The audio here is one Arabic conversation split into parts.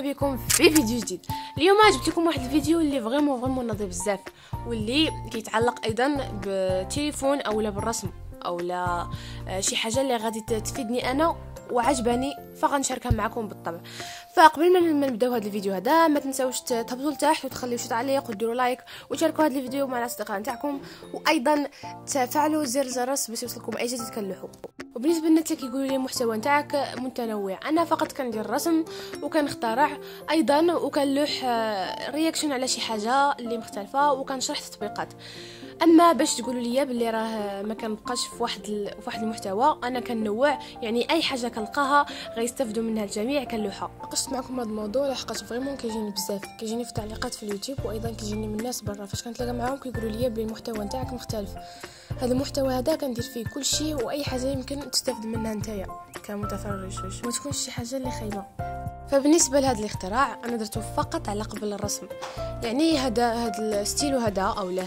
بكم في فيديو جديد. اليوم جبت لكم واحد الفيديو اللي فريمون نظيف بزاف، واللي كيتعلق ايضا بالتليفون اولا بالرسم اولا شي حاجه اللي غادي تفيدني انا وعجباني، فغنشاركها معكم بالطبع. فقبل ما نبداو هذا الفيديو هذا، ما تنساوش تهبطوا لتحت وتخليو شي تعليق وديروا لايك وتشاركوا هذا الفيديو مع الاصدقاء نتاعكم، وايضا تفعلوا زر الجرس باش يوصلكم اي جديد كنلوحو. وبالنسبه للناس اللي كيقولوا لي المحتوى نتاعك متنوع، انا فقط كندير الرسم وكنخترع ايضا وكنلوح رياكشن على شي حاجه اللي مختلفه وكنشرح تطبيقات. اما باش تقولوا لي باللي راه ما كنبقاش في واحد المحتوى، انا كنوع، يعني اي حاجه كنلقاها غيستافدوا منها الجميع كنلوحها. ناقشت معكم هذا الموضوع لحقاش فريمون كيجيني بزاف، كيجيني في التعليقات في اليوتيوب، وايضا كيجيني من الناس برا فاش كنتلاقى معاهم كيقولوا لي بلي المحتوى نتاعك مختلف. هذا المحتوى هذا كندير فيه كل شيء، واي حاجه يمكن تستافد منها نتايا كمتفرج، ما تكونش شي حاجه اللي خايبه. فبالنسبه لهذا الاختراع انا درته فقط على قبل الرسم، يعني هذا الستيلو هذا اولا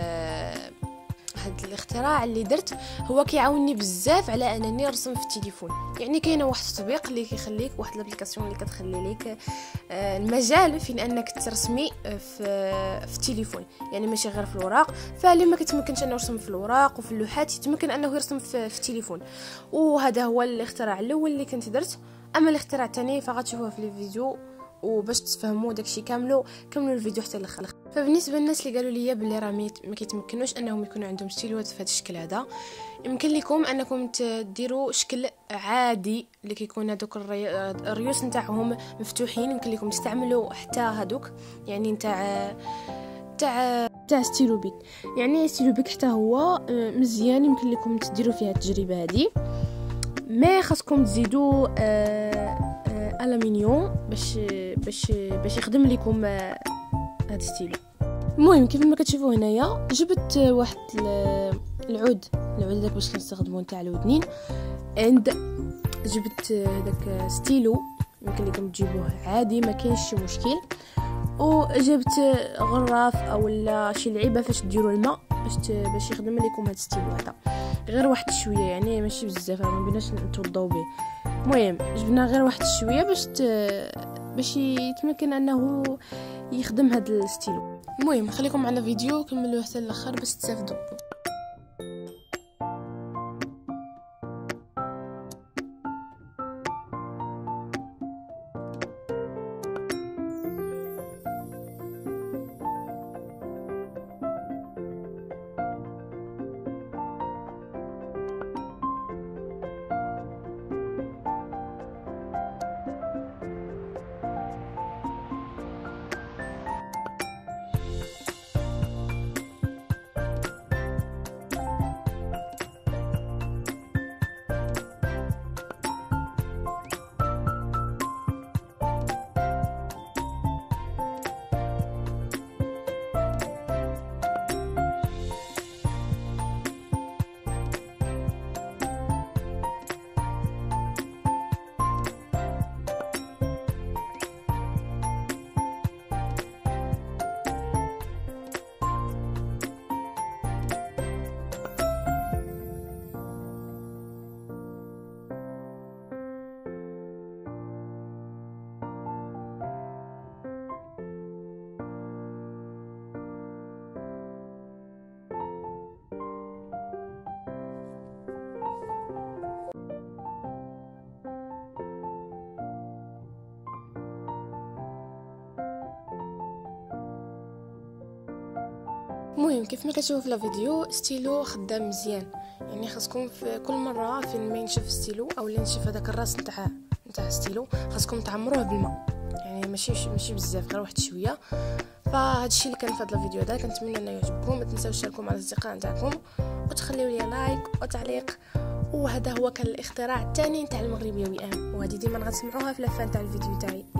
هذا الاختراع اللي درت هو كيعاونني بزاف على انني نرسم في التليفون. يعني كاينه واحد التطبيق اللي كيخليك، واحد الابليكاسيون اللي كتخلي لك المجال فين انك ترسمي في التليفون، يعني ماشي غير في الوراق. فاللي ما كتمكنش انه يرسم في الوراق وفي اللوحات يتمكن انه يرسم في التليفون، وهذا هو الاختراع الاول اللي كنت درت. اما الاختراع الثاني فغتشوفوه في الفيديو، وباش تفهموا داكشي كاملوا الفيديو حتى الاخر. فبالنسبه للناس اللي قالوا لي باللي راه ما كيتمكنوش انهم يكونوا عندهم ستيلوات في هذا الشكل هذا، يمكن لكم انكم تديروا شكل عادي اللي كيكون هذوك الريوس نتاعهم مفتوحين. يمكن لكم تستعملوا حتى هذوك، يعني تاع ستيلو بيك، يعني ستيلو بيك حتى هو مزيان، يمكن لكم تديروا فيها التجربه هذه. ما خاصكم تزيدوا ألمنيوم باش يخدم لكم هذا الستيلو. المهم كيف ما كتشوفوا هنايا جبت واحد العود داك باش كنستخدمو نتاع الودنين، عند جبت داك ستيلو يمكن لكم تجيبوه عادي ما كاينش شي مشكل، وجبت غراف اولا شي لعيبه فاش ديروا الماء باش يخدم لكم هذا الستيلو هذا. غير واحد شويه، يعني ماشي بزاف، ما بيناش نتوضاو به. المهم جبنا غير واحد شويه باش يتمكن انه يخدم هذا الستيلو. المهم خليكم معنا فيديو كملوه حتى الاخر باش تستافدوا. المهم كيف ما كتشوفوا في الفيديو ستيلو خدام مزيان، يعني خاصكم في كل مره فين ما ينشف ستيلو او ينشف هذاك الراس نتاع ستيلو خاصكم تعمروه بالماء، يعني ماشي بزاف، غير واحد شويه. فهذا الشيء اللي كان في هذا الفيديو هذا، كنتمنى انه يعجبكم. ما تنساوش تشاركوا مع الاصدقاء نتاعكم وتخليوا لي لايك وتعليق. وهذا هو كان الاختراع الثاني نتاع المغربيه وئام، وهذه ديما غتسمعوها في لافان تاع الفيديو تاعي.